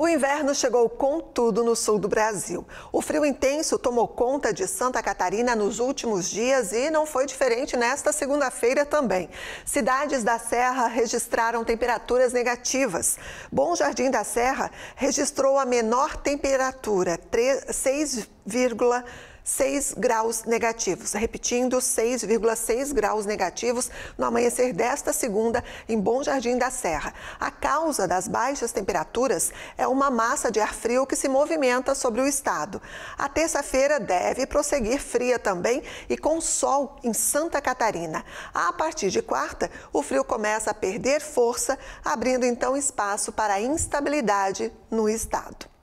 O inverno chegou com tudo no sul do Brasil. O frio intenso tomou conta de Santa Catarina nos últimos dias e não foi diferente nesta segunda-feira também. Cidades da Serra registraram temperaturas negativas. Bom Jardim da Serra registrou a menor temperatura, 6,6 graus negativos. Repetindo, 6,6 graus negativos no amanhecer desta segunda em Bom Jardim da Serra. A causa das baixas temperaturas é uma massa de ar frio que se movimenta sobre o estado. A terça-feira deve prosseguir fria também e com sol em Santa Catarina. A partir de quarta, o frio começa a perder força, abrindo então espaço para a instabilidade no estado.